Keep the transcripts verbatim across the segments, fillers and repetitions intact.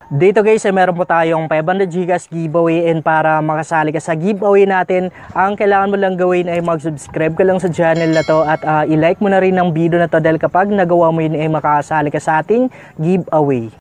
Dito guys ay meron po tayong five hundred Gcash giveaway, and para makasali ka sa giveaway natin, ang kailangan mo lang gawin ay mag-subscribe ka lang sa channel na to at uh, i-like mo na rin ang video na to, dahil kapag nagawa mo yun ay makasali ka sa ating giveaway.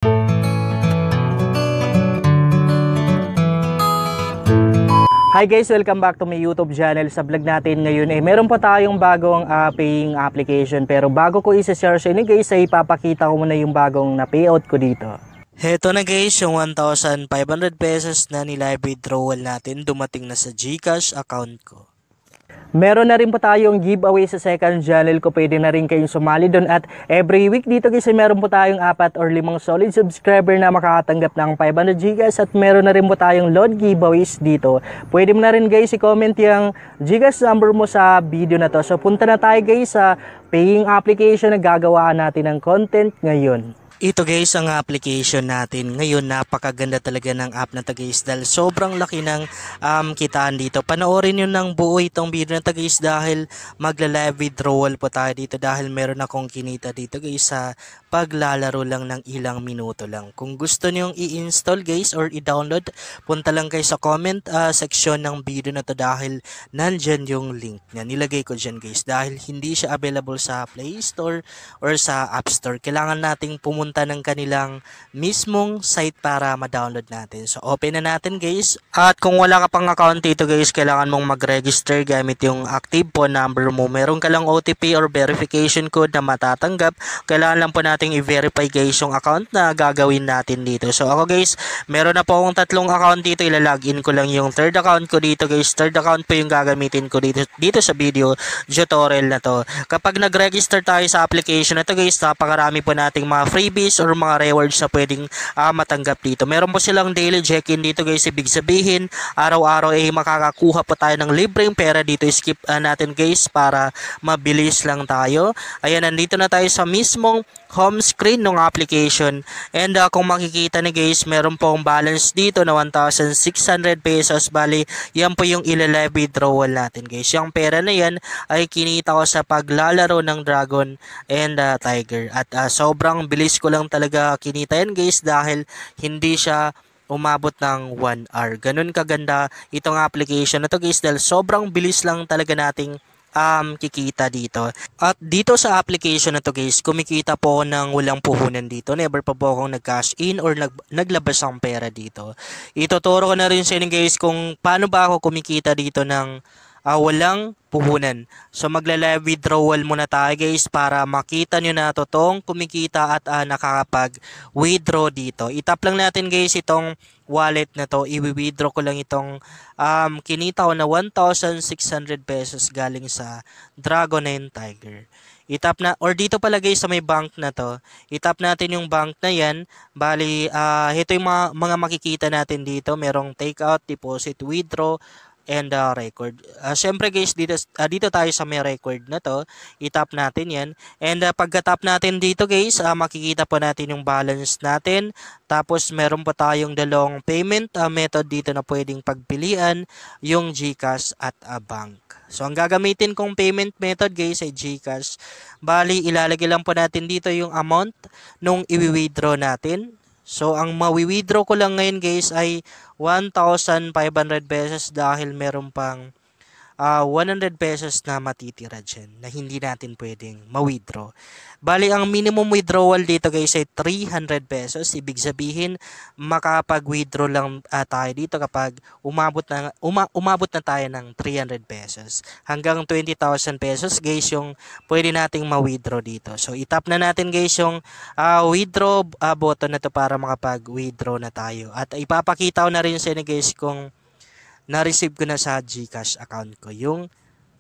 Hi guys! Welcome back to my YouTube channel. Sa vlog natin ngayon ay meron pa tayong bagong uh, paying application, pero bago ko isa-share sa inyo guys ay ipapakita ko muna yung bagong na payout ko dito. Heto na guys, yung one thousand five hundred pesos na nilive withdrawal natin dumating na sa Gcash account ko. Meron na rin po tayong giveaway sa second channel ko, pwede na rin kayong sumali doon, at every week dito guys ay meron po tayong apat or limang solid subscriber na makakatanggap ng five hundred Gcash, at meron na rin po tayong load giveaways dito. Pwede mo na rin guys i-comment yung Gcash number mo sa video na to. So punta na tayo guys sa paying application na gagawaan natin ng content ngayon. Ito guys ang application natin ngayon. Napakaganda talaga ng app na to guys, dahil sobrang laki ng um, kitaan dito. Panoorin nyo ng buo itong video na to guys, dahil magla-live withdrawal po tayo dito, dahil meron akong kinita dito guys sa paglalaro lang ng ilang minuto lang. Kung gusto nyo i-install guys or i-download, punta lang kayo sa comment uh, section ng video na to, dahil nandyan yung link niya. Nilagay ko dyan guys, dahil hindi siya available sa Play Store or sa App Store. Kailangan nating pumunta ng kanilang mismong site para ma-download natin. So open na natin guys, at kung wala ka pang account dito guys, kailangan mong mag-register gamit yung active phone number mo. Meron ka lang O T P or verification code na matatanggap. Kailangan lang po nating i-verify guys yung account na gagawin natin dito. So ako guys, meron na po akong tatlong account dito. Ilalagin ko lang yung third account ko dito guys. Third account po yung gagamitin ko dito, dito sa video tutorial na to. Kapag nag-register tayo sa application na to guys, napakarami po nating mga freebies or mga rewards na pwedeng uh, matanggap dito. Meron po silang daily check-in dito guys. Ibig sabihin, araw-araw ay makakakuha po tayo ng libreng pera dito. Skip uh, natin guys para mabilis lang tayo. Ayan, nandito na tayo sa mismong home screen ng application, and uh, kung makikita ni guys, meron pong balance dito na one thousand six hundred pesos. Bali, yan po yung ilalive withdrawal natin guys. Yung pera na yan ay kinita ko sa paglalaro ng Dragon and uh, Tiger, at uh, sobrang bilis ko lang talaga kinita yan guys, dahil hindi siya umabot ng one hour. Ganun kaganda itong application na to guys, dahil sobrang bilis lang talaga nating um, kikita dito. At dito sa application na to guys, kumikita po ako ng walang puhunan dito. Never pa po akong nag-cash in or nag naglabas ang pera dito. Ituturo ko na rin sa inyo guys kung paano ba ako kumikita dito ng uh, walang puhunan. So magla-live withdrawal muna tayo guys para makita nyo na totoong kumikita at uh, nakakapag-withdraw dito. Itap lang natin guys itong wallet na to. I-withdraw ko lang itong um, kinita ko na one thousand six hundred pesos galing sa Dragon and Tiger. Itap na, or dito pala guys sa may bank na to, itap natin yung bank na yan. Bali, uh, ito yung mga, mga makikita natin dito. Merong takeout, deposit, withdraw, and uh, record. Uh, Siyempre guys, dito, uh, dito tayo sa may record na to. I-tap natin yan. And uh, pagka-tap natin dito guys, uh, makikita po natin yung balance natin. Tapos meron pa tayong dalawang payment uh, method dito na pwedeng pagpilian, yung Gcash at uh, bank. So ang gagamitin kong payment method guys ay Gcash. Bali, ilalagay lang po natin dito yung amount nung i-withdraw natin. So, ang mawi-withdraw ko lang ngayon guys ay one thousand five hundred pesos, dahil meron pang uh, one hundred pesos na matitira dyan na hindi natin pwedeng ma-withdraw. Bali, ang minimum withdrawal dito guys ay three hundred pesos. Ibig sabihin, makapag-withdraw lang uh, tayo dito kapag umabot na, uma, umabot na tayo ng three hundred pesos. Hanggang twenty thousand pesos guys yung pwede nating ma-withdraw dito. So, itap na natin guys yung uh, withdraw uh, button na to para makapag-withdraw na tayo. At ipapakita ko na rin sa inyo guys kung na-receive ko na sa Gcash account ko yung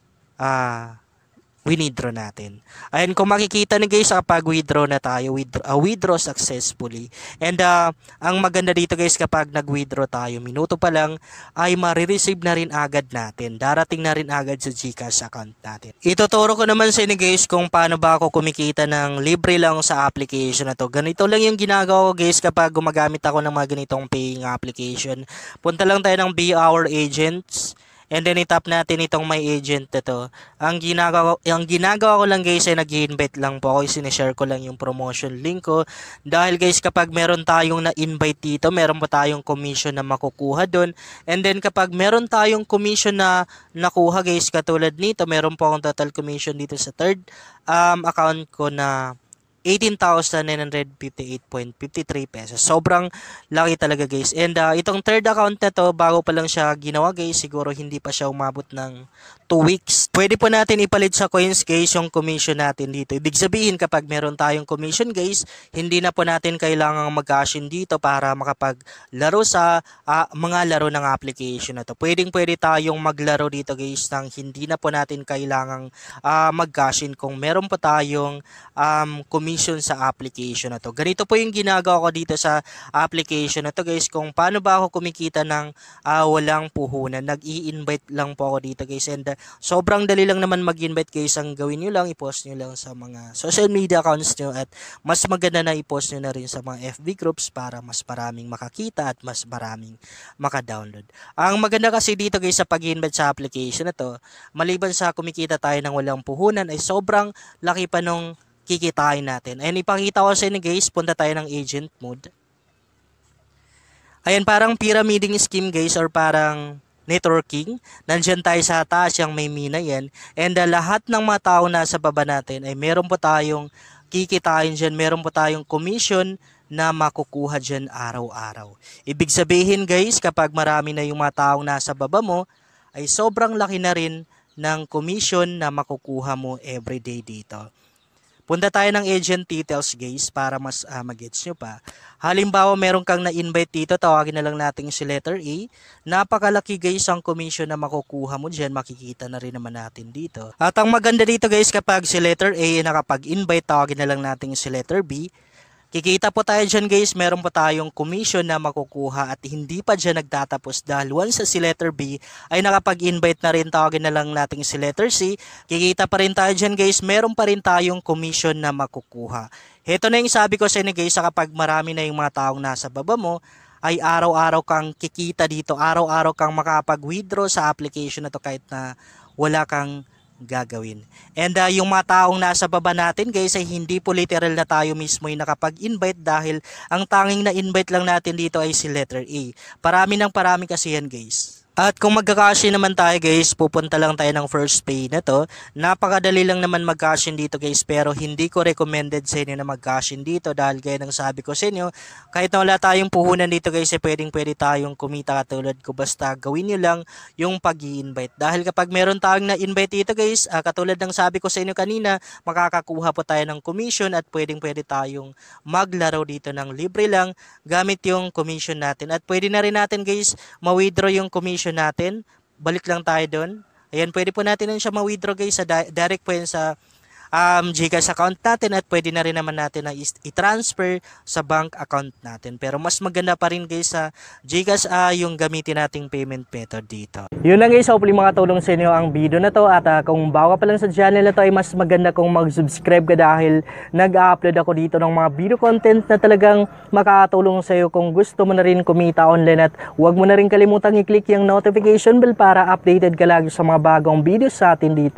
ah uh, withdraw natin. Ayan, kung makikita na guys, kapag withdraw na tayo, withdraw, uh, withdraw successfully. And uh, ang maganda dito guys, kapag nag-withdraw tayo, minuto pa lang ay marireceive na rin agad natin. Darating na rin agad sa Gcash account natin. Ituturo ko naman sa inyo guys kung paano ba ako kumikita ng libre lang sa application na to. Ganito lang yung ginagawa ko guys kapag gumagamit ako ng mga ganitong paying application. Punta lang tayo ng Be Our Agents. And then itap natin itong my agent na to. Ang ginagawa, ang ginagawa ko lang guys ay nag-invite lang po ako. Sinishare ko lang yung promotion link ko. Dahil guys kapag meron tayong na-invite dito, meron pa tayong commission na makukuha doon. And then kapag meron tayong commission na nakuha guys, katulad nito, meron po akong total commission dito sa third um, account ko na eighteen thousand nine hundred fifty-eight point five three pesos. Sobrang laki talaga guys. And uh, itong third account na to, bago pa lang siya ginawa guys, siguro hindi pa siya umabot ng two weeks. Pwede po natin ipalit sa coins guys yung commission natin dito. Ibig sabihin kapag meron tayong commission guys, hindi na po natin kailangang mag-cash in dito para makapaglaro sa uh, mga laro ng application na to. Pwedeng pwede tayong maglaro dito guys nang hindi na po natin kailangang uh, mag-cash in kung meron pa tayong um, commission sa application na to. Ganito po yung ginagawa ko dito sa application na to guys. Kung paano ba ako kumikita ng uh, walang puhunan. Nag-i-invite lang po ako dito guys. And uh, sobrang dali lang naman mag-invite guys. Ang gawin nyo lang, i-post nyo lang sa mga social media accounts nyo at mas maganda na i-post nyo na rin sa mga F B groups para mas maraming makakita at mas maraming maka-download. Ang maganda kasi dito guys sa pag-invite sa application na to, maliban sa kumikita tayo ng walang puhunan ay sobrang laki pa nung kikitain natin. Ayan, ipakita ko sa inyo guys, punta tayo ng agent mode. Ayan, parang pyramiding scheme guys or parang networking. Nandyan tayo sa taas yung may mina yan. And uh, lahat ng mga tao na sa baba natin ay meron po tayong kikitain dyan. Meron po tayong commission na makukuha dyan araw-araw. Ibig sabihin guys, kapag marami na yung mga taong nasa baba mo, ay sobrang laki na rin ng commission na makukuha mo everyday dito. Punta tayo ng agent details guys para mas uh, mag-gets nyo pa. Halimbawa meron kang na-invite dito, tawagin na lang natin si letter A. Napakalaki guys ang commission na makukuha mo dyan, makikita na rin naman natin dito. At ang maganda dito guys kapag si letter A nakapag-invite, tawagin na lang natin si letter B. Kikita po tayo dyan guys, meron po tayong commission na makukuha at hindi pa dyan nagtatapos dahil once sa si letter B ay nakapag-invite na rin, tawagin na lang natin si letter C. Kikita pa rin tayo dyan guys, meron pa rin tayong commission na makukuha. Heto na yung sabi ko sa inyo guys, kapag marami na yung mga taong nasa baba mo, ay araw-araw kang kikita dito, araw-araw kang makapag-withdraw sa application na to kahit na wala kang gagawin. And uh, yung mga taong nasa baba natin guys ay hindi po literal na tayo mismo yung nakapag-invite dahil ang tanging na invite lang natin dito ay si letter A. Parami ng parami kasi yan guys. At kung magkakash naman tayo guys, pupunta lang tayo ng first pay na to. Napakadali lang naman mag-cash in dito guys, pero hindi ko recommended sa inyo na mag-cash in dito dahil gaya ng sabi ko sa inyo, kahit na wala tayong puhunan dito guys, eh, pwedeng pwede tayong kumita katulad ko, basta gawin nyo lang yung pag-i-invite. Dahil kapag meron tayong na-invite dito guys, uh, katulad ng sabi ko sa inyo kanina, makakakuha po tayo ng commission at pwedeng pwede tayong maglaro dito ng libre lang gamit yung commission natin. At pwede na rin natin guys, ma-withdraw yung commission natin. Balik lang tayo doon. Ayan, pwede po natin siya ma-withdraw guys sa di direct po yan sa um, Gcash account natin at pwede na rin naman natin na i-transfer sa bank account natin. Pero mas maganda pa rin guys sa Gcash uh, yung gamitin nating payment method dito. Yun lang guys, hopefully makatulong sa inyo ang video na to at uh, kung bago pa lang sa channel na to ay mas maganda kung mag-subscribe ka dahil nag-upload ako dito ng mga video content na talagang makakatulong sa iyo kung gusto mo na rin kumita online at huwag mo na rin kalimutang i-click yung notification bell para updated ka lagi sa mga bagong videos sa atin dito.